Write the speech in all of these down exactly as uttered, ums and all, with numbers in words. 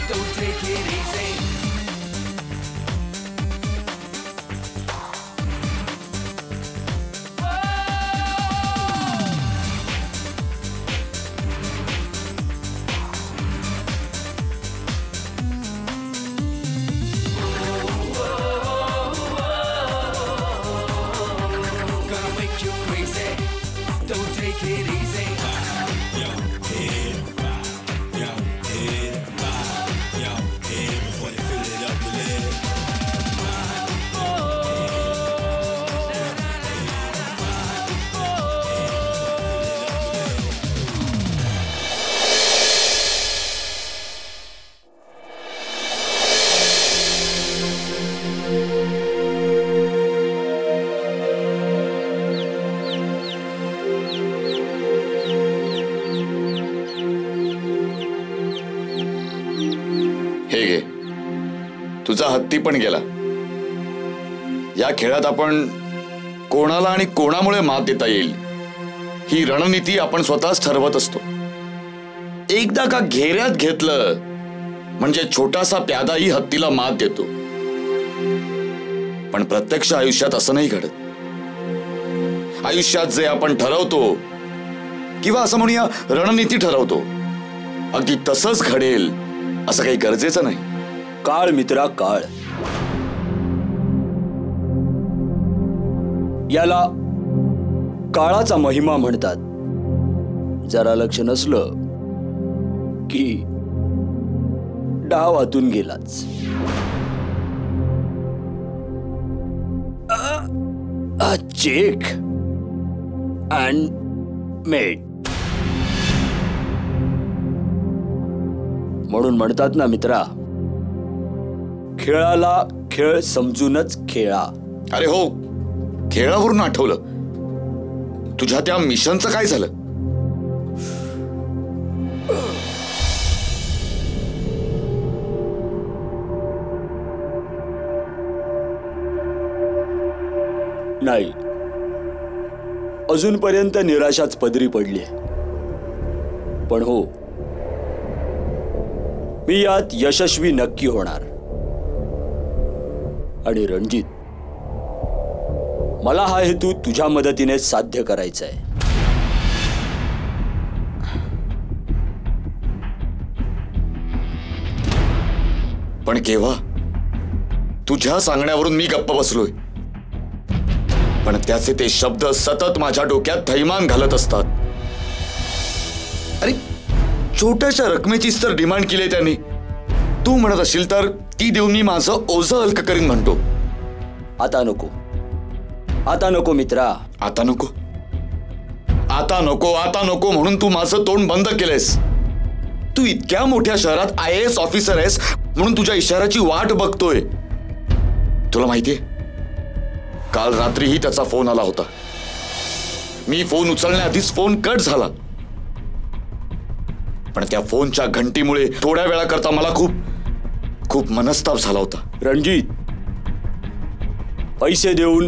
Don't take it easy. Gonna make you crazy. Don't take it easy. Yo, head vibe. Yo, head vibe. Yo, head before you fill it up with it. हे घे, तुझा हत्ती पण गेला. या खेळात आपण कोणाला आणि कोणामुळे मात देता येईल ही रणनीती आपण स्वतःच ठरवत असतो. एकदा का घेऱ्यात घेतलं म्हणजे छोटासा प्यादाही हत्तीला मात देतो. पण प्रत्यक्ष आयुष्यात असं नाही घडत. आयुष्यात जे आपण ठरवतो किंवा असं म्हणूया रणनीती ठरवतो अगदी तसंच घडेल असं काही गरजेचं नाही. काळ मित्रा काळ, याला काळाचा महिमा म्हणतात. जरा लक्ष नसलं की डाव हातून गेलाच. A check and mate. म्हणून म्हणतात ना मित्रा, खेळाला खेळ समजूनच खेळा. अरे हो, खेळावरून आठवलं, तुझ्या त्या मिशनचं काय झालं? नाही, अजूनपर्यंत निराशाच पदरी पडली. पण हो, मी यात यशस्वी नक्की होणार. आणि रणजित, मला हा हेतू तुझ्या मदतीने साध्य करायचा आहे. पण केव्हा? तुझ्या सांगण्यावरून मी गप्प बसलोय, पण त्याचे ते शब्द सतत माझ्या डोक्यात थैमान घालत असतात. अरे, छोट्याशा रकमेचीच तर डिमांड केली त्यांनी. तू म्हणत असशील तर ती देऊन मी माझं ओझं हलकं करीन म्हणतो. आता नको, आता नको मित्रा. आता नको, आता नको, आता नको म्हणून तू माझं तोंड बंद केलंयस. तू इतक्या मोठ्या शहरात आय ए एस ऑफिसर आहेस म्हणून तुझ्या इशाऱ्याची वाट बघतोय. तुला माहितीये, काल रात्रीही त्याचा फोन आला होता. मी फोन उचलण्याआधीच फोन कट झाला. पण त्या फोनच्या घंटीमुळे थोड्या वेळाकरता मला खूप खूप मनस्ताप झाला होता. रणजित, पैसे देऊन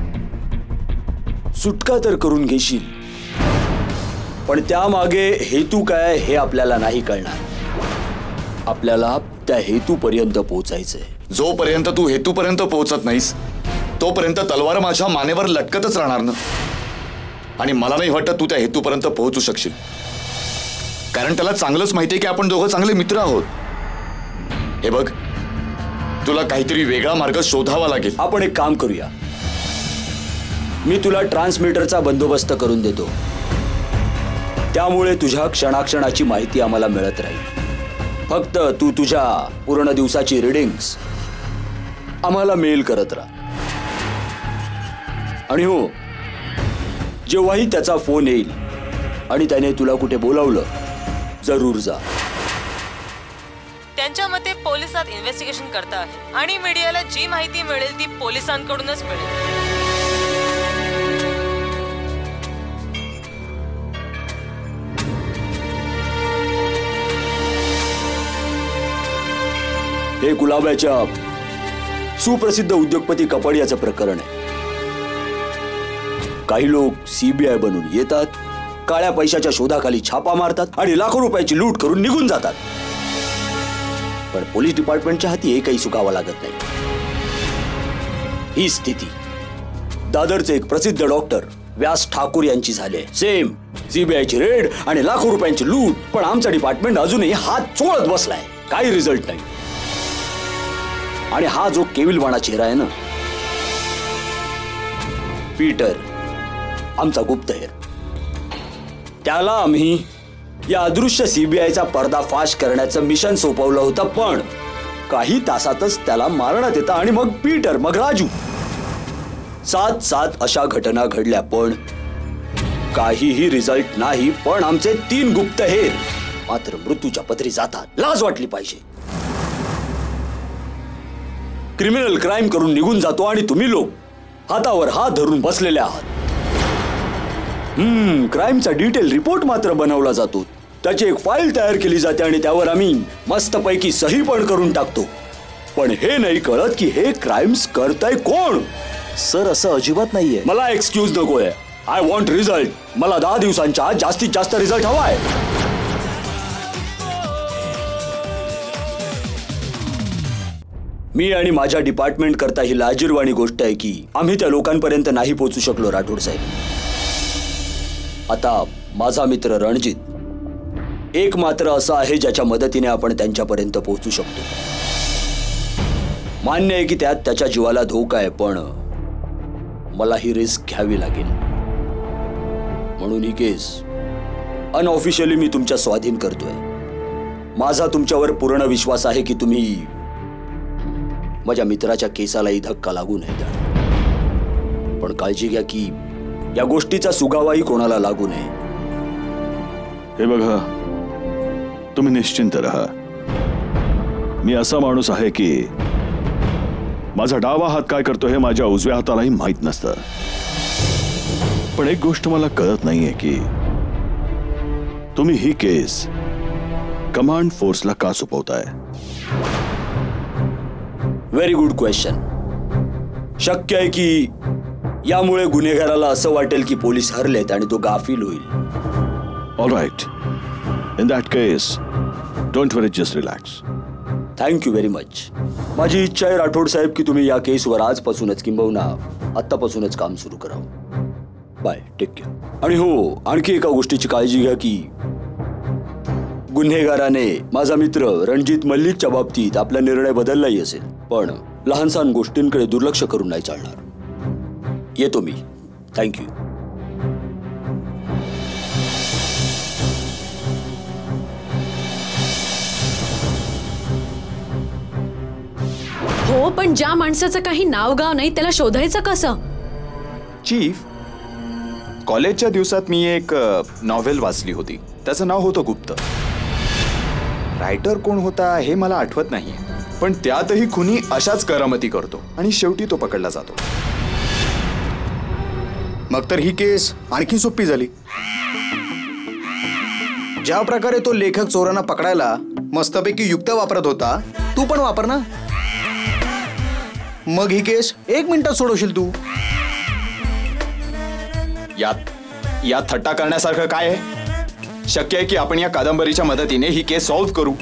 सुटका तर करून घेशील, पण त्यामागे हेतू काय हे आपल्याला नाही कळणार. आपल्याला त्या हेतूपर्यंत पोहोचायचंय. जोपर्यंत तू हेतूपर्यंत पोहोचत नाहीस तोपर्यंत तलवार माझ्या मानेवर लटकतच राहणार ना. आणि मला नाही वाटत तू त्या हेतूपर्यंत पोहोचू शकशील, कारण त्याला चांगलंच माहितीये की आपण दोघं चांगले मित्र आहोत. हे बघ, तुला काहीतरी वेगळा मार्ग शोधावा लागेल. आपण एक काम करूया, मी तुला ट्रान्समीटरचा बंदोबस्त करून देतो. त्यामुळे तुझ्या क्षणाक्षणाची माहिती आम्हाला मिळत राहील. फक्त तू तुझ्या पूर्ण दिवसाची रीडिंग्स आम्हाला मेल करत राहा. आणि हो, जेव्हाही त्याचा फोन येईल आणि त्याने तुला कुठे बोलावलं, जरूर जा. त्यांच्या मते पोलिसात इन्व्हेस्टिगेशन करता आहे आणि मीडियाला जी माहिती मिळेल ती पोलिसांकडूनच मिळेल. हे गुलाबाच्या सुप्रसिद्ध उद्योगपती कपाडियाचं प्रकरण आहे. काही लोक सीबीआय बनून येतात, काळ्या पैशाच्या शोधाखाली छापा मारतात आणि लाखो रुपयाची लूट करून निघून जातात. पण पोलीस डिपार्टमेंटच्या हाती एकही सुकावा लागत नाही. ही स्थिती दादरचे एक प्रसिद्ध डॉक्टर व्यास ठाकूर यांची झाली. सेम सीबीआयची रेड आणि लाखो रुपयांची लूट, पण आमचं डिपार्टमेंट अजूनही हात चोळत बसलाय. काही रिझल्ट नाही. आणि हा जो केविलवाणा चेहरा आहे ना, पीटर, आमचा गुप्तहेर, त्याला आम्ही या अदृश्य सीबीआयचा पर्दाफाश करण्याचं मिशन सोपवलं होतं. पण काही तासातच त्याला मारण्यात येतं आणि मग पीटर, मग राजू, सात सात अशा घटना घडल्या. पण काहीही रिझल्ट नाही. पण आमचे तीन गुप्तहेर मात्र मृत्यूच्या पदरी जातात. लाज वाटली पाहिजे. क्रिमिनल क्राईम करून निघून जातो आणि तुम्ही लोक हातावर हात धरून बसलेले आहात. हम्म क्राईमचा डिटेल रिपोर्ट मात्र बनवला जातो. त्याची एक फाईल तयार केली जाते आणि त्यावर आम्ही मस्तपैकी सही पण करून टाकतो. पण हे नाही कळत की हे क्राईम्स करताय कोण. सर असं अजिबात नाहीये. मला एक्सक्यूज नकोय. I want result. मला दहा दिवसांच्या आत जास्तीत जास्त रिझल्ट हवाय. मी आणि माझ्या डिपार्टमेंट करता ही लाजिरवाणी गोष्ट आहे की आम्ही त्या लोकांपर्यंत नाही पोहोचू शकलो. राठोड साहेब, आता माझा मित्र रणजित एक मात्र असा आहे ज्याच्या मदतीने आपण त्यांच्यापर्यंत पोहोचू शकतो. मान्य आहे की त्यात त्याच्या जीवाला धोका आहे, पण मला ही रिस्क घ्यावी लागेल. म्हणून ही केस अनऑफिशियली मी तुमच्या स्वाधीन करतोय. माझा तुमच्यावर पूर्ण विश्वास आहे की तुम्ही माझ्या मित्राच्या केसालाही धक्का लागू नाही देणार. पण काळजी घ्या की या गोष्टीचा सुगावाही कोणाला लागू नये. हे बघा, तुम्ही निश्चिंत राहा. मी असा माणूस आहे की माझा डावा हात काय करतो हे माझ्या उजव्या हातालाही माहित नसतं. पण एक गोष्ट मला कळत नाहीये की तुम्ही ही केस कमांड फोर्सला का सोपवताय. Very good question. शक्य आहे की यामुळे गुन्हेगाराला असं वाटेल की पोलीस हरलेत आणि तो गाफील होईल. All right, in that case don't worry, just relax. Thank you very much. माझी इच्छा आहे राठोड साहेब की तुम्ही या केसवर आजपासूनच किंबहुना आत्तापासूनच काम सुरू करावं. Bye, take care. आणि हो, आणखी एका गोष्टीची काळजी घ्या की गुन्हेगाराने माझा मित्र रणजित मल्लिकच्या बाबतीत आपला निर्णय बदललाही असेल, पण लहानसहान गोष्टींकडे दुर्लक्ष करून नाही चालणार. येतो मी. थँक्यू. हो, पण ज्या माणसाचं काही नाव गाव नाही त्याला शोधायचं कसं. चीफ, कॉलेजच्या दिवसात मी एक नॉव्हेल वाचली होती. त्याचं नाव होतं गुप्त. रायटर कोण होता हे मला आठवत नाही, पण त्यातही खुनी अशाच करामती करतो आणि शेवटी तो पकडला जातो. मग तर ही केस आणखी सोपी झाली. ज्या प्रकारे तो लेखक चोरांना पकडायला मस्तपैकी युक्त वापरत होता, तू पण वापर ना. मग ही केस एक मिनिटात सोडवशील तू. यात यात थट्टा करण्यासारखं काय आहे. शक्य आहे की आपण या कादंबरीच्या मदतीने ही केस सॉल्व्ह करू.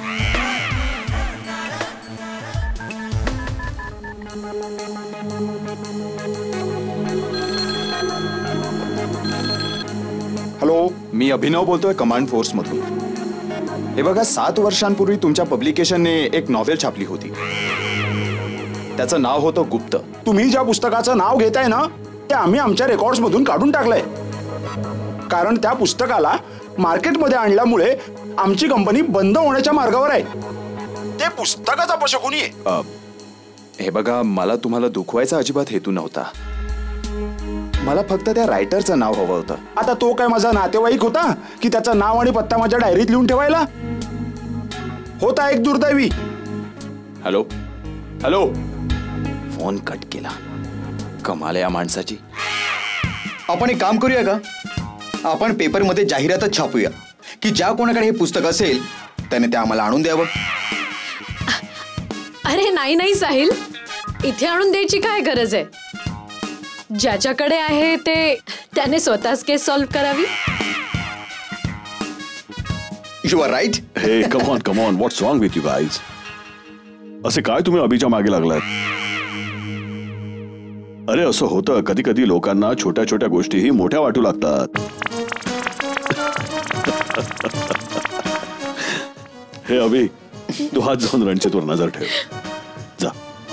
हॅलो, मी अभिनव बोलतोय कमांड फोर्स मधून. हे बघा, सात वर्षांपूर्वी तुमच्या पब्लिकेशनने एक नॉव्हेल छापली होती. त्याचं नाव होतं गुप्त. तुम्ही ज्या पुस्तकाचं नाव घेताय ना, ते आम्ही आमच्या रेकॉर्ड्स मधून काढून टाकलंय. कारण त्या पुस्तकाला मार्केटमध्ये आणल्यामुळे आमची कंपनी बंद होण्याच्या मार्गावर आहे. ते पुस्तकाचा अपशकुनी आहे. हे बघा, मला तुम्हाला दुखवायचा अजिबात हेतू नव्हता. मला फक्त त्या रायटरचं नाव हवं होतं. आता तो काय माझा नातेवाईक होता की त्याचं नाव आणि पत्ता माझ्या डायरीत लिहून ठेवायला होता. एक दुर्दैवी. हॅलो हॅलो फोन कट केला. कमाल या माणसाची. आपण एक काम करूया का, आपण पेपरमध्ये जाहिरातच छापूया की ज्या कोणाकडे हे पुस्तक असेल त्याने ते आम्हाला आणून द्यावं. अरे नाही नाही साहिल, इथे आणून द्यायची काय गरज आहे. ज्याच्याकडे आहे ते त्याने स्वतःच केस सॉल्व्ह करावी. You are right. Hey, come on, come on. What's wrong with you guys? असे काय तुम्ही अभिच्या मागे लागलात? अरे असं होतं, कधी कधी लोकांना छोट्या छोट्या गोष्टीही मोठ्या वाटू लागतात. हे अभि, तू हात जाऊन रणजितवर नजर ठेव. जा.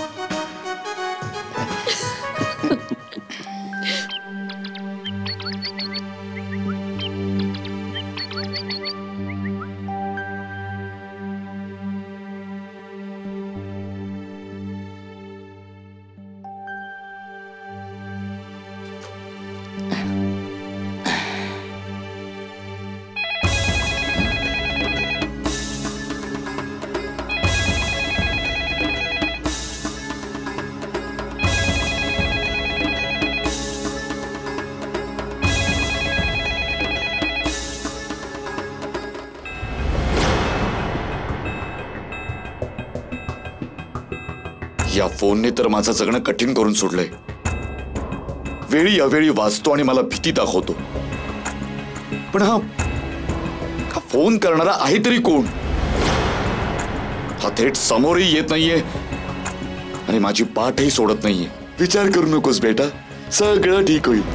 या फोनने तर माझं जगणं कठीण करून सोडलंय. वेळी अवेळी वाचतो आणि मला भीती दाखवतो. पण हा हा फोन करणारा आहे तरी कोण? हा थेट समोरही येत नाहीये आणि माझी पाठही सोडत नाहीये. विचार करू नकोस बेटा, सगळं ठीक होईल.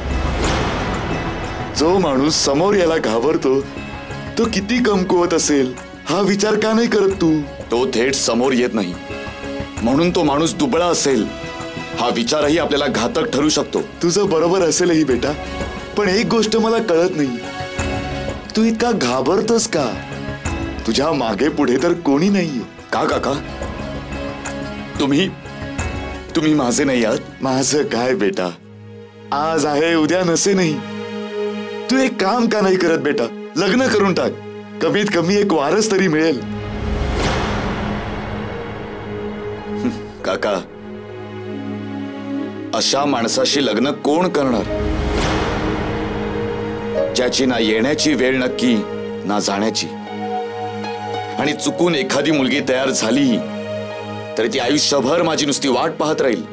जो माणूस समोर यायला घाबरतो तो किती कमकुवत असेल हा विचार का नाही करत तू? तो थेट समोर येत नाही म्हणून तो माणूस दुबळा असेल हा विचारही आपल्याला घातक ठरू शकतो. तुझं बरोबर असेलही बेटा, पण एक गोष्ट मला कळत नाही, तू इतका घाबरतोस का? तुझ्या मागे पुढे तर कोणी नाहीये. का काका? तुम्ही तुम्ही माझे नाही आहात? माझं काय बेटा, आज आहे उद्या नसे नाही. तू एक काम का नाही करत बेटा? लग्न करून टाक, कमीत कमी एक वारस तरी मिळेल. काका, अशा माणसाशी लग्न कोण करणार ज्याची ना येण्याची वेळ नक्की ना जाण्याची, आणि चुकून एखादी मुलगी तयार झाली तरी ती आयुष्यभर माझी नुसती वाट पाहत राहील.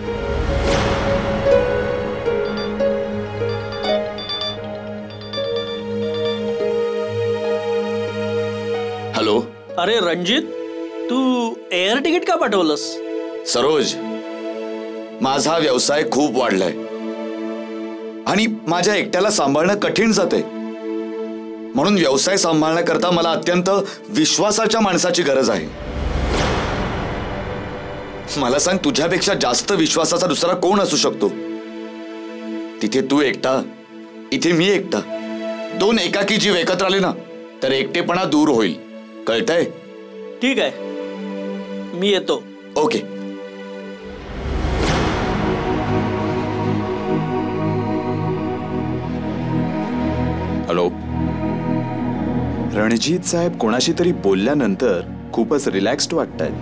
हॅलो. अरे रणजित, तू एअर तिकीट का पाठवलंस? सरोज, माझा व्यवसाय खूप वाढलाय आणि माझ्या एकट्याला सांभाळणं कठीण जाते. म्हणून व्यवसाय सांभाळण्याकरता मला अत्यंत विश्वासाच्या माणसाची गरज आहे. मला सांग, तुझ्यापेक्षा जास्त विश्वासाचा दुसरा कोण असू शकतो? तिथे तू एकटा, इथे मी एकटा. दोन एकाकी जीव एकत्र आले ना तर एकटेपणा दूर होईल. कळतंय? ठीक आहे, मी येतो. ओके. हॅलो. रणजित साहेब कोणाशी तरी बोलल्यानंतर खूपच रिलॅक्स्ड वाटतायत.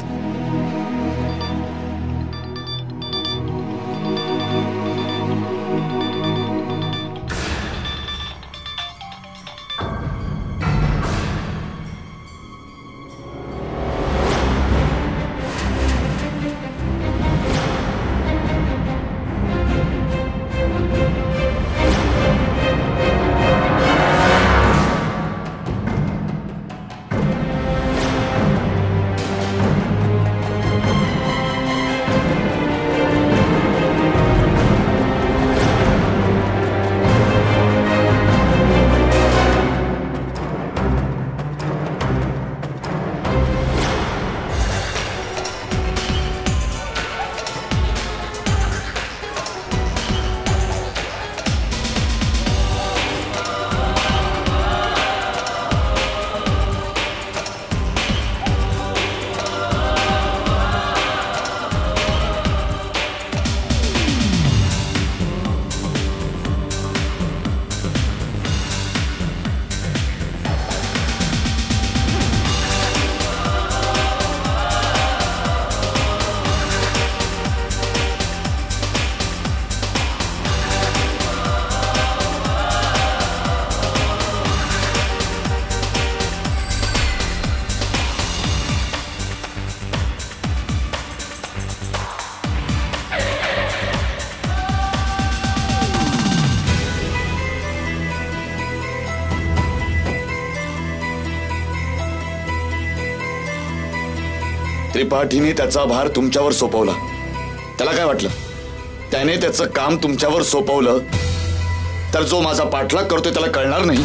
त्रिपाठीने त्याचा भार तुमच्यावर सोपवला. त्याला काय वाटलं? त्याने त्याचं काम तुमच्यावर सोपवलं तर जो माझा पाठलाग करतोय त्याला कळणार नाही?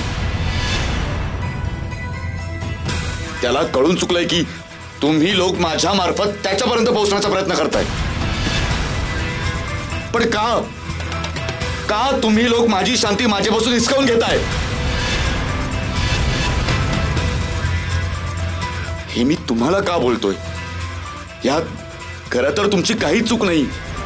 त्याला कळून चुकलंय की तुम्ही लोक माझ्या मार्फत त्याच्यापर्यंत पोहोचण्याचा प्रयत्न करताय. पण का का तुम्ही लोक माझी शांती माझ्यापासून हिसकावून घेताय? हे मी तुम्हाला का बोलतोय? यात खरं तर तुमची काही चूक नाही.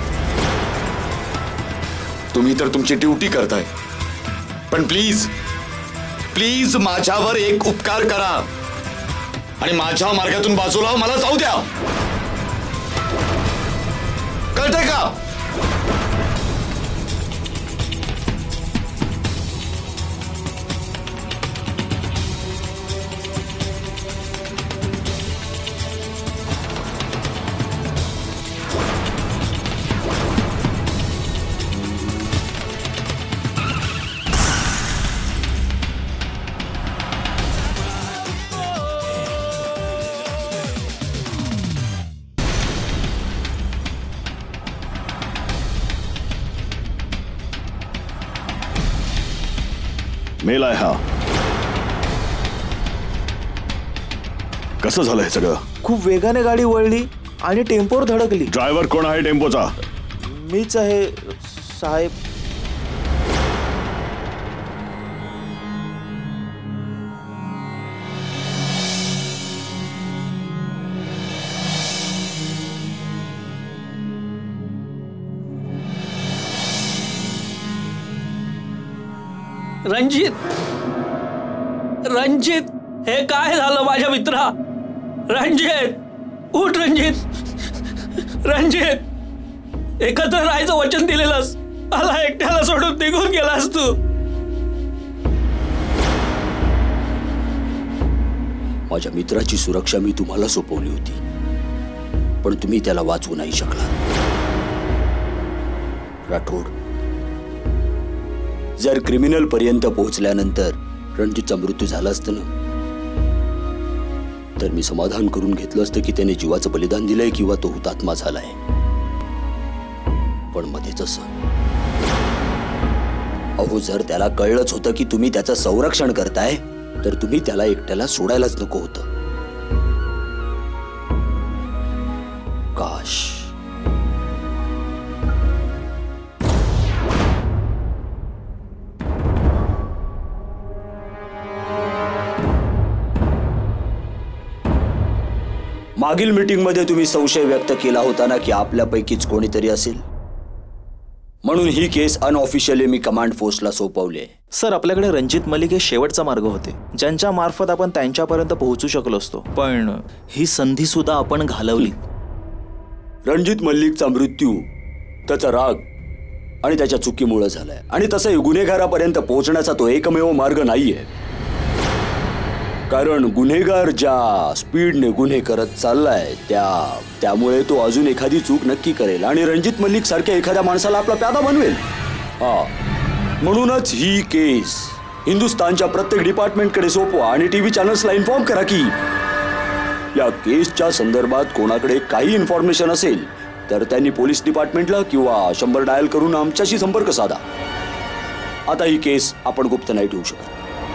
तुम्ही तर तुमची ड्युटी करताय. पण प्लीज प्लीज माझ्यावर एक उपकार करा आणि माझ्या मार्गातून बाजूला मला जाऊ द्या. कळतंय का? मेल आहे हा. कसं झालं हे सगळं? खूप वेगाने गाडी वळली आणि टेम्पोवर धडकली. ड्रायव्हर कोण आहे टेम्पोचा? मीच आहे साहेब. रणजित, रणजित, हे काय झालं माझ्या मित्रा? रणजित, उठ रणजित, रणजित, एकत्र राहायचं वचन दिलेलंस, मला एकट्याला सोडून निघून गेलास तू. माझ्या मित्राची सुरक्षा मी तुम्हाला सोपवली होती, पण तुम्ही त्याला वाचवू नाही शकला. राठोड, जर क्रिमिनल पर्यंत पोहोचल्यानंतर रणजितचा मृत्यू झाला असता ना, तर मी समाधान करून घेतलं असतं की त्याने जीवाचं बलिदान दिलंय किंवा तो हुतात्मा झालाय. पण मध्येच असं, अहो जर त्याला कळलंच होतं की तुम्ही त्याचं संरक्षण करताय तर तुम्ही त्याला एकट्याला सोडायलाच नको होतं. काश मागील मीटिंगमध्ये तुम्ही संशय व्यक्त केला होता ना की आपल्यापैकीच कोणीतरी असेल, म्हणून ही केस अनऑफिशियली मी कमांड फोर्सला सोपवले. सर, आपल्याकडे रणजित मलिक हे शेवटचा मार्ग होते ज्यांच्या मार्फत आपण त्यांच्यापर्यंत पोहोचू शकलो असतो, पण ही संधी सुद्धा आपण घालवली. रणजित मल्लिकचा मृत्यू त्याचा राग आणि त्याच्या चुकीमुळे झालाय, आणि तसंही गुन्हेगारापर्यंत पोहोचण्याचा तो एकमेव मार्ग नाहीये. कारण गुन्हेगार ज्या स्पीडने गुन्हे करत चाललाय त्या त्यामुळे तो अजून एखादी चूक नक्की करेल आणि रणजित मल्लिक सारख्या एखाद्या माणसाला आपला प्यादा बनवेल. हा, म्हणूनच ही केस हिंदुस्थानच्या प्रत्येक डिपार्टमेंटकडे सोपवा आणि टीव्ही चॅनल्सला इन्फॉर्म करा की या केसच्या संदर्भात कोणाकडे काही इन्फॉर्मेशन असेल तर त्यांनी पोलीस डिपार्टमेंटला किंवा शंभर डायल करून आमच्याशी संपर्क साधा. आता ही केस आपण गुप्त नाही ठेवू शकत.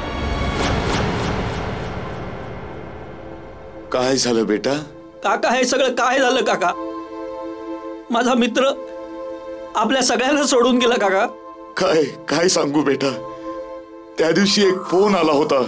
काय झालं बेटा? काका, हे सगळं काय झालं काका? माझा मित्र आपल्या सगळ्यांना सोडून गेला काका. काय काय सांगू बेटा, त्या दिवशी एक फोन आला होता.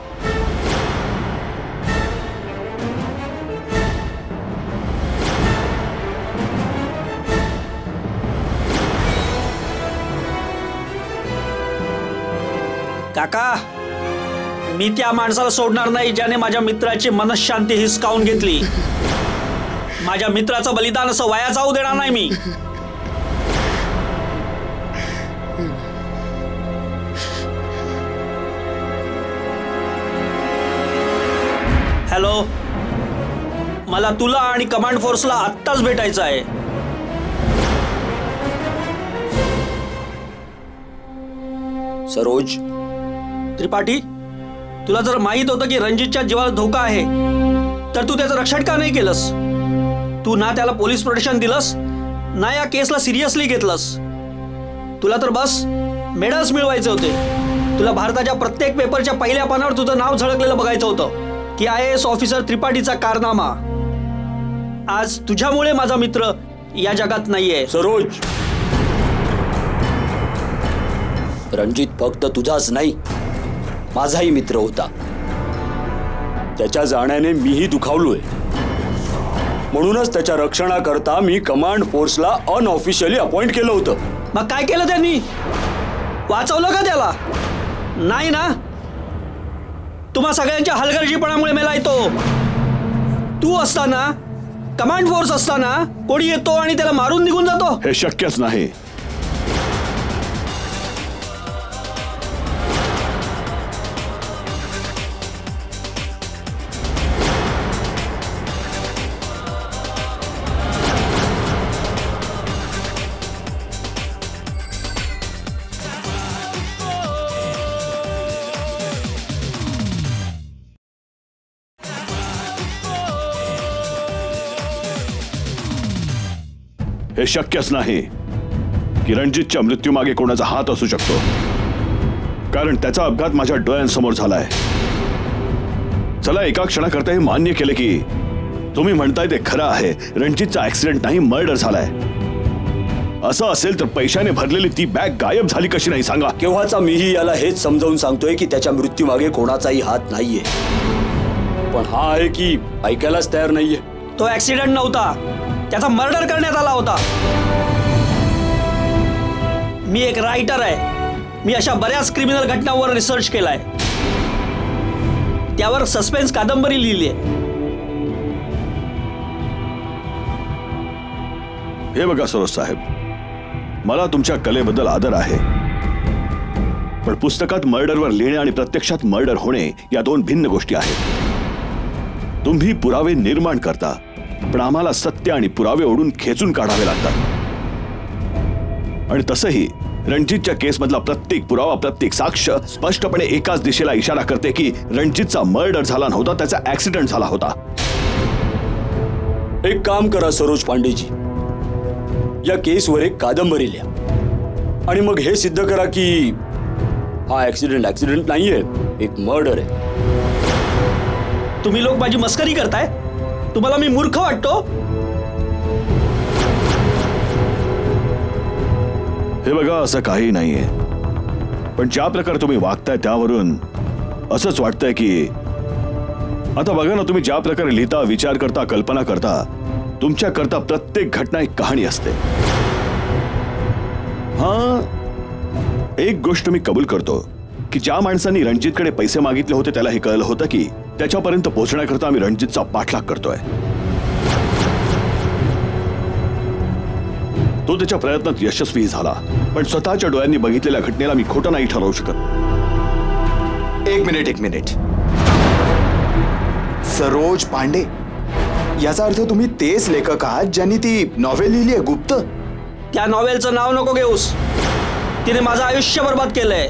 काका, मी त्या माणसाला सोडणार नाही ज्याने माझ्या मित्राची मनशांती हिसकावून घेतली. माझ्या मित्राचं बलिदान असं वाया जाऊ देणार नाही मी. हॅलो, मला तुला आणि कमांड फोर्सला आत्ताच भेटायचं आहे. सरोज, त्रिपाठी, तुला जर माहित होतं की रणजितच्या जीवाला धोका आहे तर तू त्याचं रक्षण का नाही केलंस? तू ना त्याला पोलीस प्रोटेक्शन दिलंस ना या केसला सिरियसली घेतलंस. तुला तर बस मेडल्स मिळवायचे होते. तुला भारताच्या प्रत्येक पेपरच्या पहिल्या पानावर तुझं नाव झळकलेलं बघायचं होतं की आय ए एस ऑफिसर त्रिपाठीचा कारनामा. आज तुझ्यामुळे माझा मित्र या जगात नाहीये. सरोज, रणजित फक्त तुझाच नाही माझाही मित्र होता. त्याच्या जाण्याने मीही दुखावलोय. म्हणूनच त्याच्या रक्षणाकरता मी कमांड फोर्सला अनऑफिशियली अपॉइंट केलं होतं. मग काय केलं त्यांनी? वाचवलं का त्याला? नाही ना. तुम्हा सगळ्यांच्या हलगर्जीपणामुळे मेलाय तो. तू असताना, कमांड फोर्स असताना कोणी येतो आणि त्याला मारून निघून जातो? हे शक्यच नाही. हे शक्यच नाही की रणजितच्या मृत्यूमागे कोणाचा हात असू शकतो, कारण त्याचा अपघात माझ्या डोळ्यांसमोर झालाय. चला, एका क्षणाकरता हे मान्य केले की तुम्ही म्हणताय ते खरं आहे. रणजितचा ऍक्सिडेंट नाही, मर्डर झालाय. असं असेल तर पैशाने भरलेली ती बॅग गायब झाली कशी नाही सांगा? केव्हाचा मीही याला हेच समजावून सांगतोय की त्याच्या मृत्यूमागे कोणाचाही हात नाहीये, पण हा आहे की ऐकायलाच तयार नाहीये. तो ऍक्सिडेंट नव्हता, त्याचा मर्डर करण्यात आला होता. मी एक रायटर आहे. मी अशा बऱ्याच क्रिमिनल घटनांवर रिसर्च केलाय. त्यावर सस्पेन्स कादंबरी लिहिली आहे. हे बघा सरोज साहेब, मला तुमच्या कलेबद्दल आदर आहे, पण पुस्तकात मर्डरवर लिहिणे आणि प्रत्यक्षात मर्डर होणे या दोन भिन्न गोष्टी आहेत. तुम्ही पुरावे निर्माण करता, पण आम्हाला सत्य आणि पुरावे ओढून खेचून काढावे लागतात. आणि तसंही रणजितच्या केसमधला प्रत्येक पुरावा, प्रत्येक साक्ष स्पष्टपणे एकाच दिशेला इशारा करते की रणजितचा मर्डर झाला नव्हता, त्याचा ऍक्सिडेंट झाला होता. एक काम करा सरोज पांडेजी, या केसवर एक कादंबरी लिहा आणि मग हे सिद्ध करा की हा ऍक्सिडेंट ऍक्सिडेंट नाहीये, एक मर्डर आहे. तुम्ही लोक माझी मस्करी करताय? तुम्हाला मी मूर्ख वाटतो? हे बघा, असं काही नाहीये, पण ज्या प्रकारे तुम्ही वागताय त्यावरून असंच वाटतंय की आता बघा ना, तुम्ही ज्या प्रकारे लिहिता, विचार करता, कल्पना करता, तुमच्या करता प्रत्येक घटना एक कहाणी असते. हा, एक गोष्ट मी कबूल करतो की ज्या माणसांनी रणजितकडे पैसे मागितले होते त्याला हे कळलं होतं की त्याच्यापर्यंत पोहोचण्याकरता आम्ही रणजितचा पाठलाग करतोय. तो त्याच्या प्रयत्नात यशस्वी झाला, पण स्वतःच्या डोळ्यांनी बघितलेल्या घटनेला मी खोटं नाही ठरवू शकत. एक मिनिट एक मिनिट सरोज पांडे, याचा अर्थ तुम्ही तेच लेखक आहात ज्यांनी ती नॉव्हेल लिहिली आहे गुप्त? त्या नॉव्हेलचं नाव नको घेऊस. तिने माझं आयुष्य बर्बाद केलंय.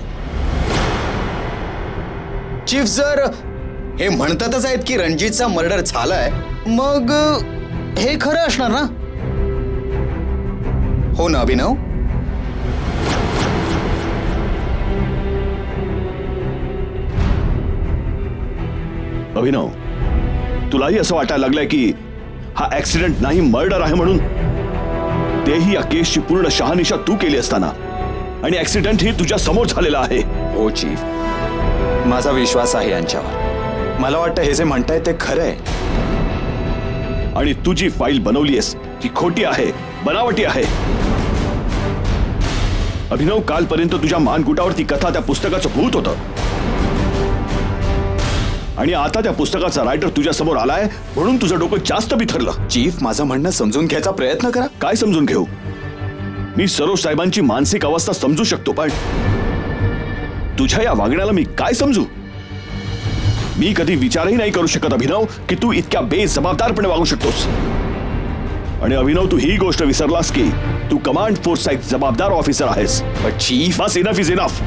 चीफ, जर हे म्हणतातच आहेत की रणजितचा मर्डर झालाय, मग हे खरं असणार ना? हो ना अभिनव? अभिनव, तुलाही असं वाटायला लागलंय की हा ऍक्सिडेंट नाही, मर्डर आहे म्हणून? तेही या केसची पूर्ण शहानिशा तू केली असताना, आणि ऍक्सिडेंट ही तुझ्या समोर झालेला आहे. हो चीफ, माझा विश्वास आहे यांच्यावर. मला वाटतं हे जे म्हणताय ते खरं आहे. आणि तू जी फाईल बनवलीयस ती खोटी आहे, बनावटी आहे. अभिनव, कालपर्यंत तुझ्या मानगुटावरती कथा त्या पुस्तकाचं भूत होतं, आणि आता त्या पुस्तकाचा रायटर तुझ्या समोर आलाय म्हणून तुझं डोकं जास्त बिथरलं. चीफ, माझं म्हणणं समजून घ्यायचा प्रयत्न करा. काय समजून घेऊ? मी सरोज साहेबांची मानसिक अवस्था समजू शकतो, पण तुझ्या या वागण्याला मी काय समजू? मी कधी विचारही नाही करू शकत अभिनव की तू इतक्या बेजबाबदारपणे वागू शकतोस. आणि अभिनव, तू ही गोष्ट विसरलास की तू कमांड फोर्सचा एक जबाबदार ऑफिसर आहेस. बट चीफ, बस, इनफ इज इनफ.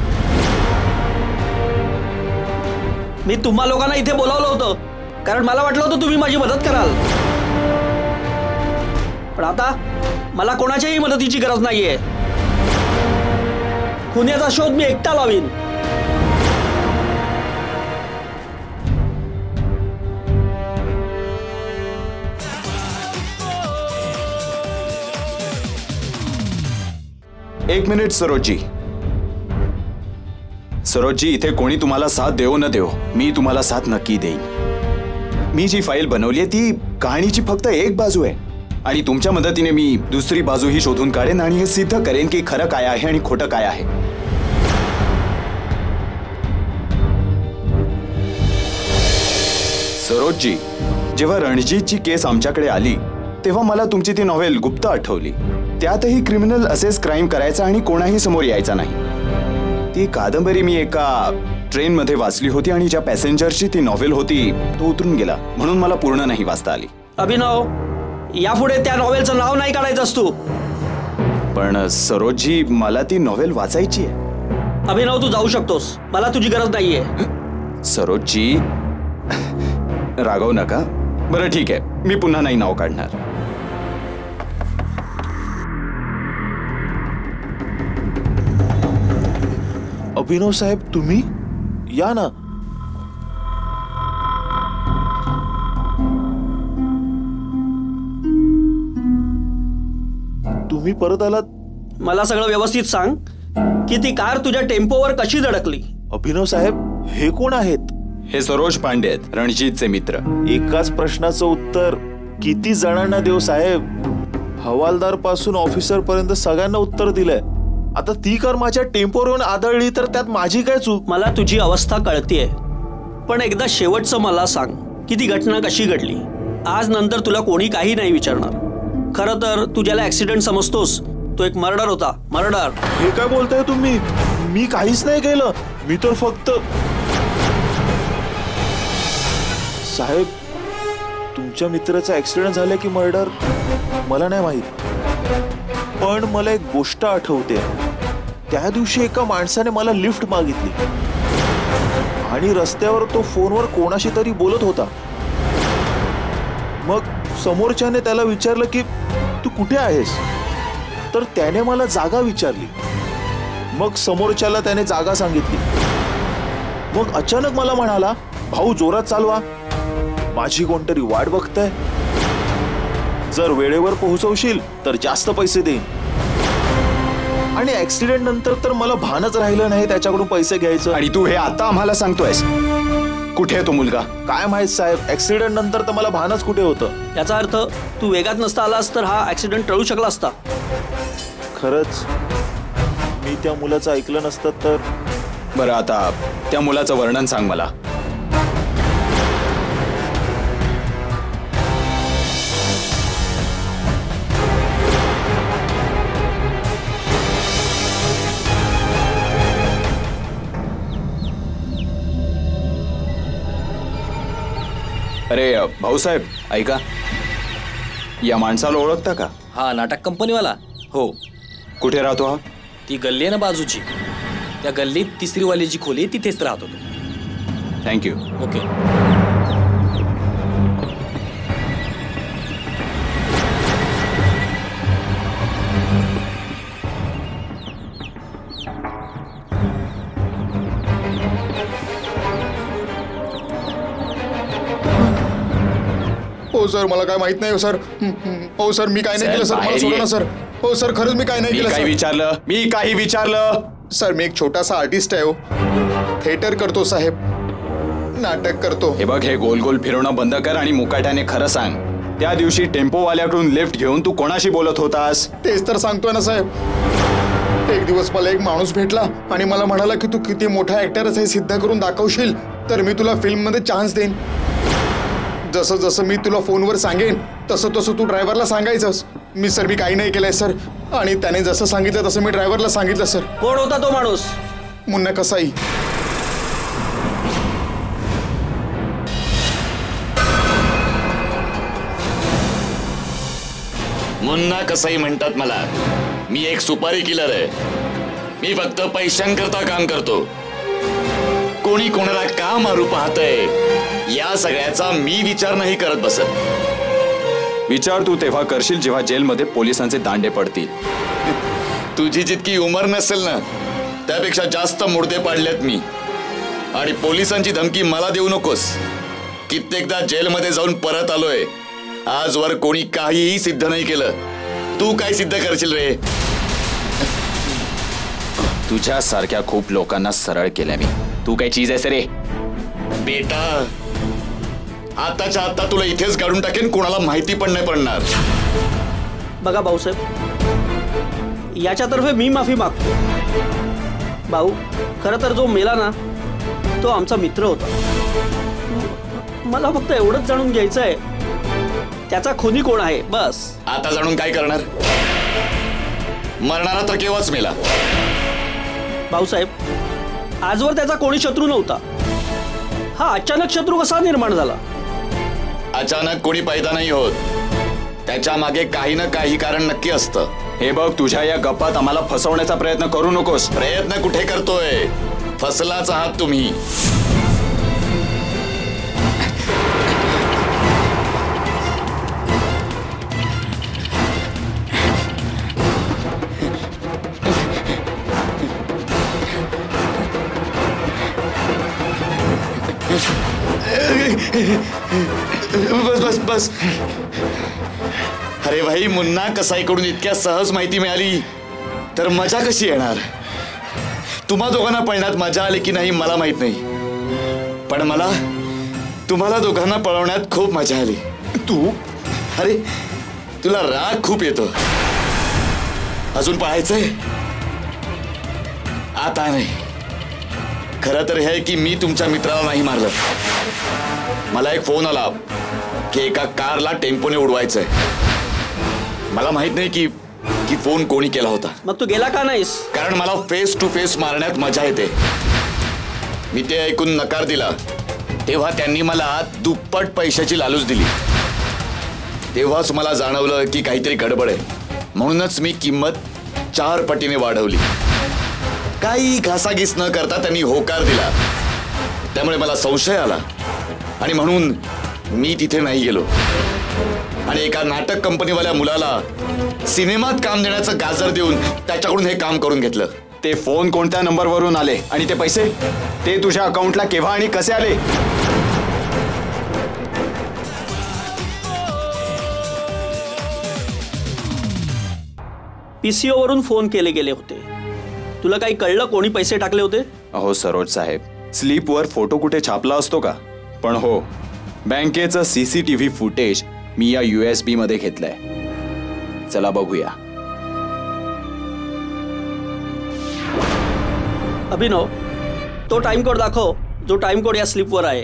मी तुम्हा लोकांना इथे बोलावलं होतं कारण मला वाटलं होतं तुम्ही माझी मदत कराल. पण आता मला कोणाच्याही मदतीची गरज नाहीये. खुन्याचा शोध मी एकटा लावीन. एक मिनिट सरोजजी. सरोजजी, इथे कोणी तुम्हाला साथ देऊ न देऊ, मी तुम्हाला साथ नक्की देईन. मी जी फाईल बनवली आहे ती कहाणीची फक्त एक बाजू आहे आणि तुमच्या मदतीने मी दुसरी बाजूही शोधून काढेन आणि हे सिद्ध करेन की खरं काय आहे आणि खोटं काय आहे. सरोजजी, जेव्हा रणजीतची केस आमच्याकडे आली तेव्हा मला तुमची ती नॉव्हेल गुप्त आठवली. त्यातही क्रिमिनल असेच क्राईम करायचा आणि कोणाही समोर यायचा नाही. ती कादंबरी मी एका ट्रेन मध्ये वाचली होती आणि ज्या पॅसेंजरची ती नॉव्हेल होती तो उतरून गेला, म्हणून मला पूर्ण नाही वाचता आली. अभिनव, यापुढे त्या नॉव्हेलचं नाव नाही काढायचंस तू. पण सरोजजी, मला ती नॉव्हेल वाचायची आहे. अभिनव, तू जाऊ शकतोस. मला तुझी गरज नाहीये. सरोजजी, रागवू नका. बरं ठीक आहे, मी पुन्हा नाही नाव काढणार. अभिनव साहेब, तुम्ही या ना. तुम्ही परत आलात? मला सगळं व्यवस्थित सांग की ती कार तुझ्या टेम्पोवर कशी धडकली. अभिनव साहेब, हे कोण आहेत? हे सरोज पांडे आहेत, रणजीतचे मित्र. एकाच प्रश्नाचं उत्तर किती जणांना देऊ साहेब? हवालदार पासून ऑफिसर पर्यंत सगळ्यांना उत्तर दिलंय. आता ती कार माझ्या टेम्पोवर येऊन आदळली तर त्यात माझी काय चूक? मला तुझी अवस्था कळतीये, पण एकदा शेवटचं मला सांग की ती घटना कशी घडली. आज नंतर तुला कोणी काही नाही विचारणार. खरं तर तू ज्याला ऍक्सिडेंट समजतोस तो एक मर्डर होता. मर्डर. हे काय बोलताय तुम्ही? मी काहीच नाही केलं. मी तर फक्त. साहेब, तुमच्या मित्राचा ऍक्सिडेंट झाला की मर्डर मला नाही माहित, पण मला एक गोष्ट आठवते. त्या दिवशी एका माणसाने मला लिफ्ट मागितली आणि रस्त्यावर तो फोनवर कोणाशी तरी बोलत होता. मग समोरच्याने त्याला विचारलं की तू कुठे आहेस, तर त्याने मला जागा विचारली. मग समोरच्याला त्याने जागा सांगितली. मग अचानक मला म्हणाला, भाऊ जोरात चालवा, माझी कोणतरी वाट बघताय. जर वेळेवर पोहोचवशील तर जास्त पैसे देईन. आणि ऍक्सिडेंट नंतर तर मला भानच राहिलं नाही त्याच्याकडून पैसे घ्यायचं. आणि तू हे आता आम्हाला सांगतोयस? कुठे आहे तो मुलगा? काय माहित साहेब, ऍक्सिडेंट नंतर तर मला भानच कुठे होतं. याचा अर्थ तू वेगात नसता आलास तर हा ऍक्सिडेंट टळू शकला असता. खरंच मी त्या मुलाचं ऐकलं नसतं तर. बरं, आता त्या मुलाचं वर्णन सांग मला. अरे भाऊसाहेब, ऐका, या माणसाला ओळखता का? हा नाटक कंपनीवाला. हो. कुठे राहतो हा? ती गल्ली आहे ना बाजूची, त्या गल्लीत तिसरी वालीची खोली तिथेच राहतो तो. थँक्यू. ओके. हो सर, मला काय माहित नाही. हो सर. हो सर, मी काय नाही केलं सर. मला सोडा ना सर. हो सर, खरंच मी काय नाही केलं. काय विचारलं? मी काही विचारलं? सर, मी एक छोटासा आर्टिस्ट आहे. हो, थिएटर करतो साहेब, नाटक करतो. हे बघ, हे गोल गोल फिरवणं बंद कर आणि मुकाट्याने खरं सांग. त्या दिवशी टेम्पोवाल्याकडून लिफ्ट घेऊन तू कोणाशी बोलत होतास? तेच तर सांगतोय ना साहेब. एक दिवस मला एक माणूस भेटला आणि मला म्हणाला की तू किती मोठा ऍक्टर हे सिद्ध करून दाखवशील तर मी तुला फिल्म मध्ये चान्स देईन. जसं जसं मी तुला फोनवर सांगेन तसं तसं तू ड्रायव्हरला सांगायचंस. मी सर मी काही नाही केलंय सर. आणि त्याने जसं सांगितलं तसं मी ड्रायव्हरला सांगितलं सर. कोण होता तो माणूस? मुन्ना कसाई. मुन्ना कसाई म्हणतात मला. मी एक सुपारी किलर आहे. मी फक्त पैशांकरता काम करतो. कोणी कोणाला का मारू पाहतंय या सगळ्याचा मी विचार नाही करत बसत. विचार तू तेव्हा करशील जेव्हा जेलमध्ये पोलिसांचे दांडे पडतील. तुझी जितकी उमर नसेल ना त्यापेक्षा जास्त मुर्दे पाडलेत मी. आणि पोलिसांची धमकी मला देऊ नकोस. कित्येकदा जेलमध्ये जाऊन परत आलोय. आजवर कोणी काहीही सिद्ध नाही केलं. तू काय सिद्ध करशील रे? तुझ्यासारख्या खूप लोकांना सरळ केलंय मी. तू काय चीज आहेस रे? बेटा आताच्या आता तुला इथेच काढून टाकेन. कोणाला माहिती पण नाही पडणार. बघा भाऊसाहेब, याच्यातर्फे मी माफी मागतो. भाऊ, खरं तर जो मेला ना तो आमचा मित्र होता. मला फक्त एवढंच जाणून घ्यायचं आहे त्याचा खुनी कोण आहे बस. आता जाणून काय करणार? मरणारा तर केव्हाच मेला. भाऊसाहेब, आजवर त्याचा कोणी शत्रू नव्हता. हा अचानक शत्रू कसा निर्माण झाला? अचानक कोणी पैदा नाही होत. त्याच्या मागे काही ना काही कारण नक्की असतं. हे बघ, तुझ्या या गप्पात आम्हाला फसवण्याचा प्रयत्न करू नकोस. प्रयत्न कुठे करतोय? फसलाच आहात तुम्ही. बस बस बस. अरे भाई, मुन्ना कसाईकडून इतक्या सहज माहिती मिळाली तर मजा कशी येणार? तुम्हा दोघांना पळण्यात मजा आली की नाही मला माहित नाही, पण मला तुम्हाला दोघांना पळवण्यात खूप मजा आली. तू अरे तुला राग खूप येतो. अजून पळायचंय? आता नाही. खरं तर हे की मी तुमच्या मित्राला नाही मारलं. मला एक फोन आला की एका कारला टेम्पोने उडवायचंय. मला माहित नाही की की फोन कोणी केला होता. मग तू गेला का नाहीस? कारण मला फेस टू फेस मारण्यात मजा येते. मी ते ऐकून नकार दिला तेव्हा त्यांनी मला दुप्पट पैशाची लालूच दिली. तेव्हाच मला जाणवलं की काहीतरी गडबड आहे. म्हणूनच मी किंमत चार पटीने वाढवली. काही घासाघीस न करता त्यांनी होकार दिला. त्यामुळे मला संशय आला आणि म्हणून मी तिथे नाही गेलो आणि एका नाटक कंपनीवाल्या मुलाला सिनेमात काम देण्याचं गाजर देऊन त्याच्याकडून हे काम करून घेतलं. ते फोन कोणत्या नंबरवरून आले आणि ते पैसे ते तुझ्या अकाउंटला केव्हा आणि कसे आले? पीसीओ वरून फोन केले गेले होते. तुला काही कळलं कोणी पैसे टाकले होते? अहो सरोज साहेब, स्लीपवर फोटो कुठे छापला असतो का? पण हो, बँकेचं सीसीटीव्ही फुटेज मी या यूएसबी मध्ये घेतलंय. चला बघूया. अभिनव, तो टाइम कोड दाखव जो टाइम कोड या स्लिपवर आहे.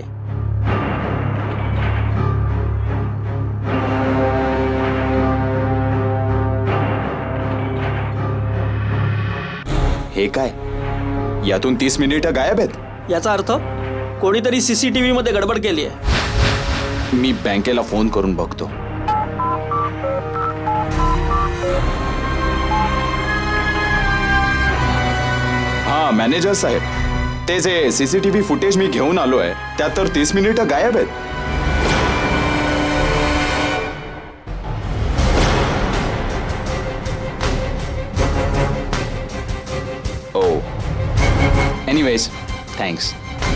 हे काय? यातून तीस मिनिटं गायब आहेत. याचा अर्थ कोणीतरी सीसीटीव्ही मध्ये गडबड केली आहे. मी बँकेला फोन करून बघतो. हा मॅनेजर साहेब, ते जे सीसीटीव्ही फुटेज मी घेऊन आलोय त्यात तर तीस मिनिटं गायब आहेत. ओ एनिवेज, थँक्स.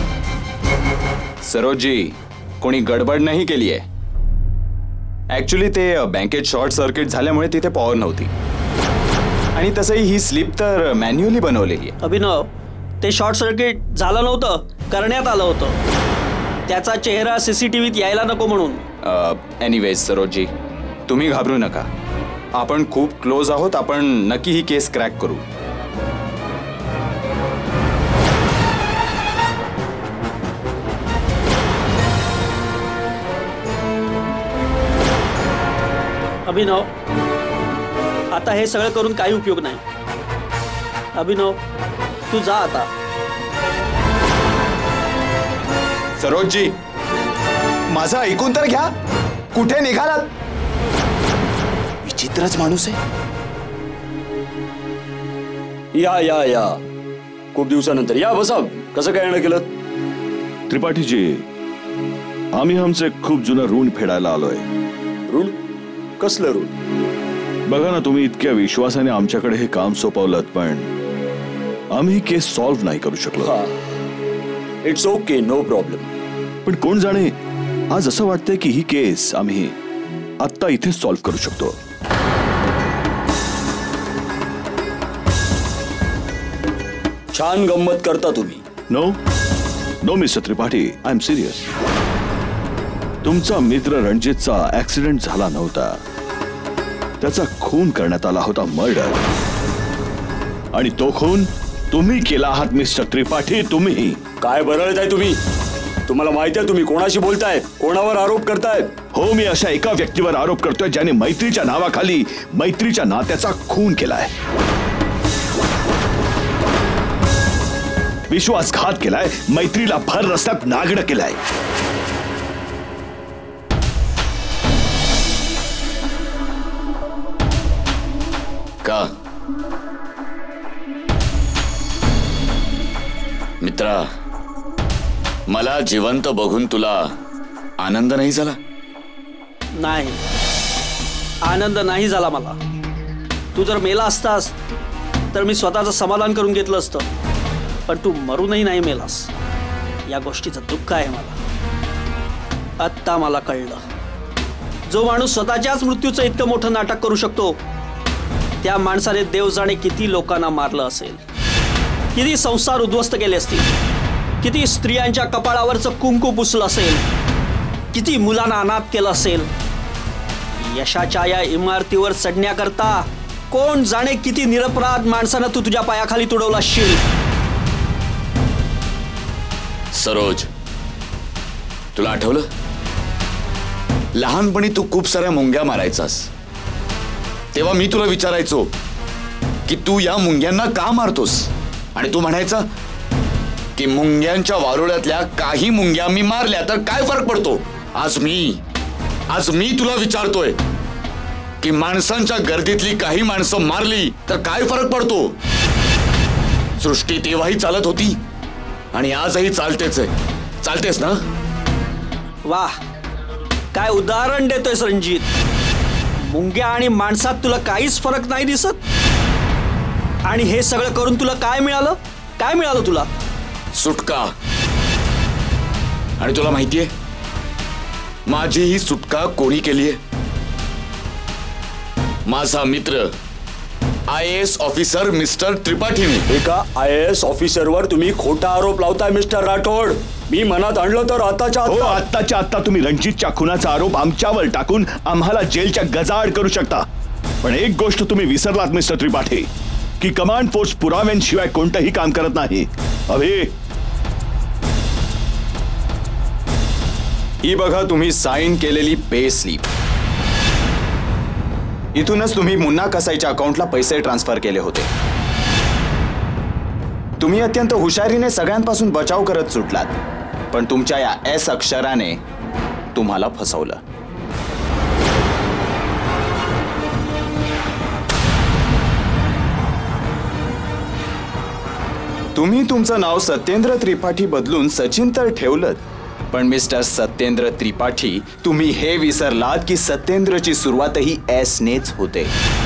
सरोजी, कोणी गडबड नाही केली आहे. ऍक्च्युली ते बँकेत शॉर्ट सर्किट झाल्यामुळे तिथे पॉवर नव्हती आणि तसंही ही स्लिप तर मॅन्युअली बनवलेली आहे. अभिनव, ते शॉर्ट सर्किट झालं नव्हतं, करण्यात आलं होतं. त्याचा चेहरा सीसीटीव्हीत यायला नको म्हणून. एनिवेज सरोजी, तुम्ही घाबरू नका. आपण खूप क्लोज आहोत. आपण नक्की ही केस क्रॅक करू. अभिनव, आता हे सगळं करून काही उपयोग नाही. अभिनव, तू जा आता. सरोजी, माझं ऐकून तर घ्या. कुठे निघालात? विचित्रच माणूस आहे. या या या खूप दिवसानंतर या. बसा. कसं काय येणं केलं? त्रिपाठीजी, आम्ही आमचे खूप जुनं ऋण फेडायला आलोय. ऋण? कसलं रूल? बघा ना, तुम्ही इतक्या विश्वासाने आमच्याकडे हे काम सोपवलं, पण आम्ही केस सॉल्व्ह नाही करू शकलो. It's okay, no problem. पण कोण जाणे, आज असं वाटतंय की ही केस आम्ही आत्ता इथेच सॉल्व्ह करू शकतो. छान गंमत करता तुम्ही. No no mister Tripathi, I am serious. तुमचा मित्र रणजितचा ऍक्सिडेंट झाला नव्हता, त्याचा खून करण्यात आला होता, मर्डर. आणि तो खून तुम्ही केला आहात मिस्टर त्रिपाठी. तुम्ही काय बरळताय तुम्ही? तुम्हाला माहिती आहे तुम्ही कोणाशी बोलताय, कोणावर आरोप करताय? हो, मी अशा एका व्यक्तीवर आरोप करतोय ज्याने मैत्रीच्या नावाखाली मैत्रीच्या नात्याचा खून केलाय, विश्वासघात केलाय, मैत्रीला भर रस्त्यात नागडं केलाय. का मित्रा, मला जिवंत बघून तुला आनंद नाही झाला? नाही, आनंद नाही झाला मला. तू जर मेला असतास तर मी स्वतःचं समाधान करून घेतलं असतं, पण तू मरूनही नाही मेलास. या गोष्टीचं दुःख आहे मला. आत्ता मला कळलं, जो माणूस स्वतःच्याच मृत्यूचं इतकं मोठं नाटक करू शकतो, त्या माणसाने देव जाणे किती लोकांना मारलं असेल, किती संसार उद्ध्वस्त केले असतील, किती स्त्रियांच्या कपाळावरचं कुंकू पुसलं असेल, किती मुलांना अनाथ केलं असेल. यशाच्या या इमारतीवर चढण्याकरता कोण जाणे किती निरपराध माणसानं तू तुझ्या पायाखाली तुडवला असशील. सरोज, तुला आठवलं लहानपणी तू खूप साऱ्या मुंग्या मारायचास, तेव्हा मी तुला विचारायचो की तू या मुंग्यांना का मारतोस, आणि तू म्हणायचा की मुंग्यांच्या वारुळ्यातल्या काही मुंग्या मी मारल्या तर काय फरक पडतो. आज मी आज मी तुला विचारतोय की माणसांच्या गर्दीतली काही माणसं मारली तर काय फरक पडतो. सृष्टी तेव्हाही चालत होती आणि आजही चालतेच आहे. चालतेस ना? वाह, काय उदाहरण देतोयस रणजित. मुंग्या आणि माणसात तुला काहीच फरक नाही दिसत, आणि हे सगळं करून तुला काय मिळालं? काय मिळालं तुला? सुटका. आणि तुला माहितीये माझी ही सुटका कोणी केलीये? माझा मित्र I A S officer mister त्रिपाठीने. एका आय ए एस ऑफिसरवर तुम्ही खोटा आरोप लावताय मिस्टर राठोड. मी मनात आणलं तर आताच्या हो, आत्ताच्या आत्ता तुम्ही रणजितच्या खुनाचा आरोप आमच्यावर टाकून आम्हाला जेलच्या गजाआड करू शकता. पण एक गोष्ट तुम्ही विसरलात मिस्टर त्रिपाठी, की कमांड फोर्स पुराव्यांशिवाय कोणतंही काम करत नाही. अभि, ही बघा तुम्ही साइन केलेली पे स्लिप. इथूनच तुम्ही मुन्ना कसाईच्या अकाउंटला पैसे ट्रान्सफर केले होते. तुम्ही अत्यंत हुशारीने सगळ्यांपासून बचाव करत सुटलात, पण तुमच्या या एस अक्षराने तुम्हाला फसवलं. तुम्ही तुमचं नाव सत्येंद्र त्रिपाठी बदलून सचिन तर ठेवलं, पण मिस्टर सत्येंद्र त्रिपाठी, तुम्ही हे विसरलात की सत्येंद्रची सुरुवातही एस नेच होते.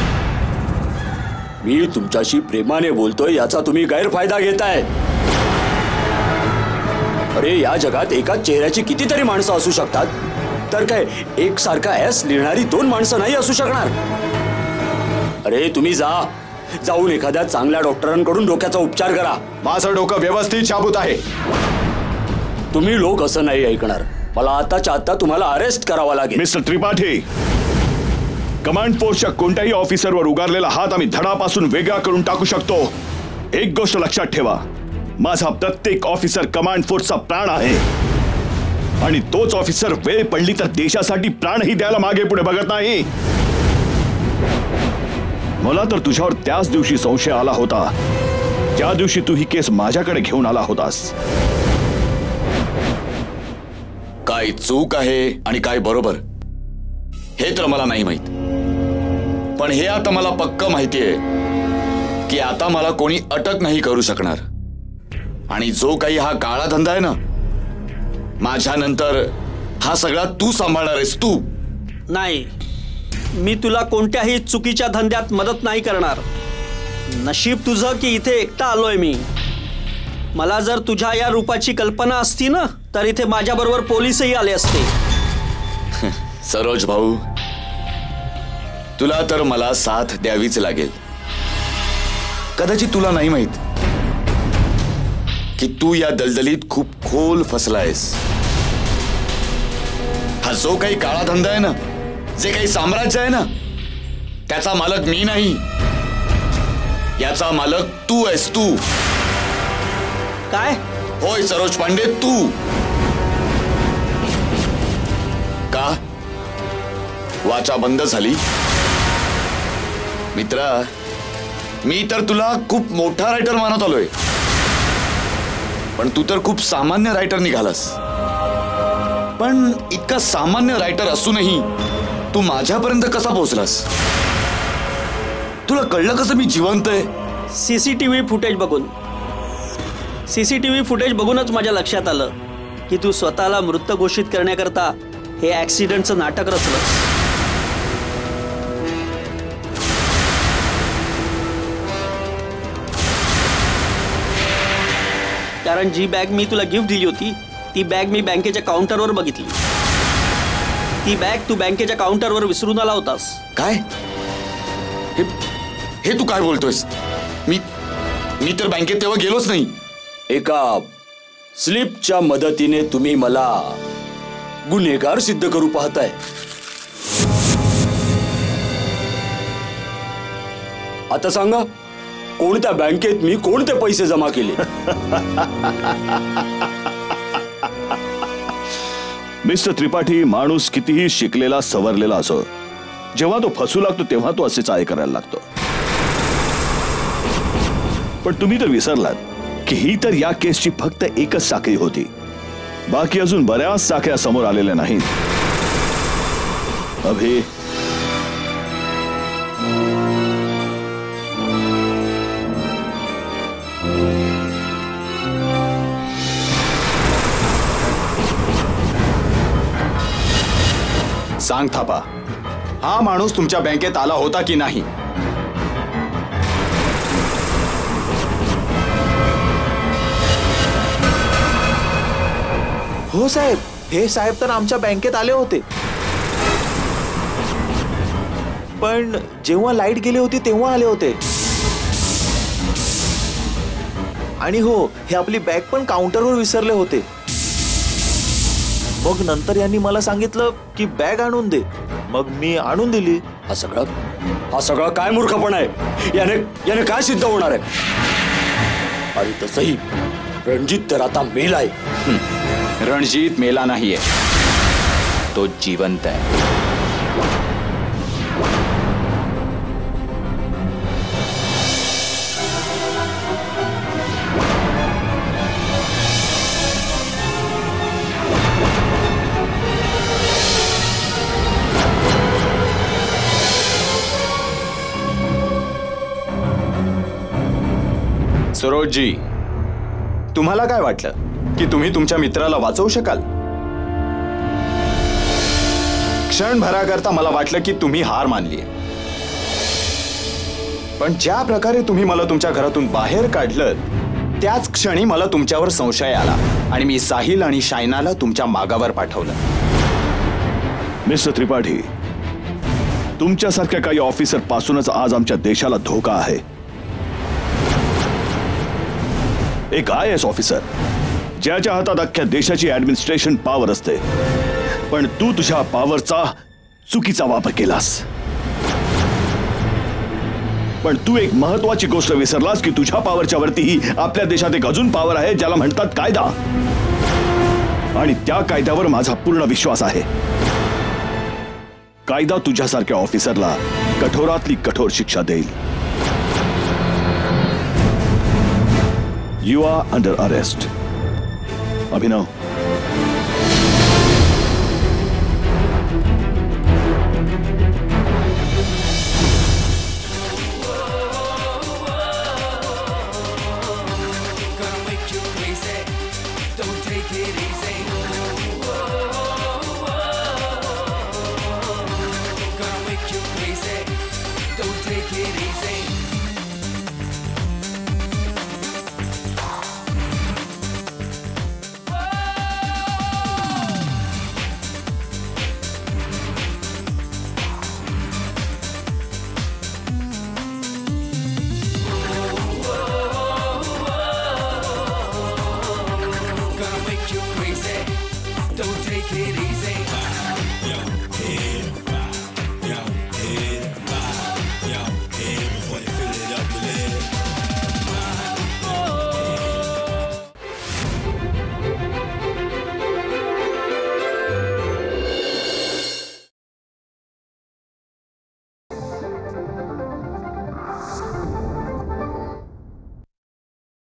मी तुमच्याशी प्रेमाने बोलतोय याचा तुम्ही गैरफायदा घेताय. अरे, या जगात एकाच चेहऱ्याची कितीतरी माणसं असू शकतात, तर काय एक सारखा एस लिहिणारी दोन माणसं नाही असू शकणार? अरे तुम्ही जा, जाऊन एखाद्या चांगल्या डॉक्टरांकडून डोक्याचा उपचार करा. माझं डोकं व्यवस्थित शाबूत आहे. तुम्ही लोक असं नाही ऐकणार. मला आताच्या आता तुम्हाला अरेस्ट करावा लागेल. मिस्टर त्रिपाठी, कमांड फोर्सच्या कोणत्याही ऑफिसरवर उगारलेला हात आम्ही धडापासून वेगळा करून टाकू शकतो. एक गोष्ट लक्षात ठेवा, माझा प्रत्येक ऑफिसर कमांड फोर्सचा प्राण आहे, आणि तोच ऑफिसर वेळ पडली तर देशासाठी प्राणही द्यायला मागे पुढे बघत नाही. मला तर तुझ्यावर त्याच दिवशी संशय आला होता ज्या दिवशी तू ही केस माझ्याकडे घेऊन आला होतास. काय चूक आहे आणि काय बरोबर हे तर मला नाही माहित, पण हे आता मला पक्क माहितीये की आता मला कोणी अटक नाही करू शकणार. आणि जो काही हा काळा धंदा आहे ना, माझ्यानंतर हा सगळा तू सांभाळणार आहेस. तू नाही, मी तुला कोणत्याही चुकीच्या धंद्यात मदत नाही करणार. नशीब तुझं की इथे एकटा आलोय मी. मला जर तुझ्या या रूपाची कल्पना असती ना तर इथे माझ्याबरोबर पोलीसही आले असते. सरोज भाऊ, तुला तर मला साथ द्यावीच लागेल. कदाचित तुला नाही माहित की तू या दलदलीत खूप खोल फसलायस. हा जो काही काळा धंदा आहे ना, जे काही साम्राज्य आहे ना, त्याचा मालक मी नाही, याचा मालक तू आहेस. तू काय? होय सरोज पांडे, तू. का वाचा बंद झाली? मित्रा, मी तर तुला खूप मोठा रायटर मानत आलोय, पण तू तर खूप सामान्य रायटर निघालास. पण इतका सामान्य रायटर असूनही तू माझ्यापर्यंत कसा पोहोचलास? तुला कळलं कसं मी जिवंत आहे? सीसीटीव्ही फुटेज बघून सीसीटीव्ही फुटेज बघूनच माझ्या लक्षात आलं की तू स्वतःला मृत घोषित करण्याकरता हे ऍक्सिडेंटचं नाटक रचलंस. कारण जी बॅग मी तुला गिफ्ट दिली होती ती बॅग मी बँकेच्या काउंटरवर बघितली. ती बॅग तू बँकेच्या काउंटरवर विसरून आला होतास. काय? हे हे तू काय बोलतोयस? मी मी तर बँकेत तेव्हा गेलोच नाही. एका स्लिपच्या मदतीने तुम्ही मला गुन्हेगार सिद्ध करू पाहताय. आता सांगा, कोणत्या बँकेत मी कोणते पैसे जमा केले? मिस्टर त्रिपाठी, माणूस कितीही शिकलेला सवरलेला असो, जेव्हा तो फसू लागतो तेव्हा तो असे चाळे करायला लागतो. पण तुम्ही तर विसरलात की ही तर या केसची फक्त एकच साखळी होती. बाकी अजून बऱ्याच साखळ्या समोर आलेल्या नाहीत. अभि, सांग थापा, हा माणूस तुमच्या बँकेत आला होता की नाही? हो साहेब, हे साहेब तर आमच्या बँकेत आले होते, पण जेव्हा लाईट गेली होती तेव्हा आले होते. आणि हो, हे आपली बॅग पण काउंटरवर विसरले होते. मग नंतर यांनी मला सांगितलं की बॅग आणून दे, मग मी आणून दिली. हा सगळा हा सगळा काय मूर्खपणा आहे? याने याने काय सिद्ध होणार आहे? आणि तसंही रणजित तर आता मेलाय. रणजित मेला नाहीये, तो जिवंत आहे. सरोजजी, तुम्हाला काय वाटलं की तुम्ही तुमच्या मित्राला वाचवू शकाल? क्षणभराकरता मला वाटलं की तुम्ही हार मानली, पण ज्या प्रकारे तुम्ही मला तुमच्या घरातून बाहेर काढलं त्याच क्षणी मला तुमच्यावर संशय आला आणि मी साहिल आणि शायनाला तुमच्या मागावर पाठवलं. मिस्टर त्रिपाठी, तुमच्यासारख्या काही ऑफिसर पासूनच आज आमच्या देशाला धोका आहे. एक आय एस ऑफिसर ज्याच्या हातात अख्ख्या देशाची ऍडमिनिस्ट्रेशन पॉवर असते, पण तू तुझ्या पॉवरचा चुकीचा वापर केलास. पण तू एक महत्वाची गोष्ट विसरलास की तुझ्या पॉवरच्या वरतीही आपल्या देशात एक अजून पॉवर आहे ज्याला म्हणतात कायदा, आणि त्या कायद्यावर माझा पूर्ण विश्वास आहे. कायदा तुझ्यासारख्या ऑफिसरला कठोरातली कठोर शिक्षा देईल. You are under arrest. Abhinav. Gonna make you Don't take it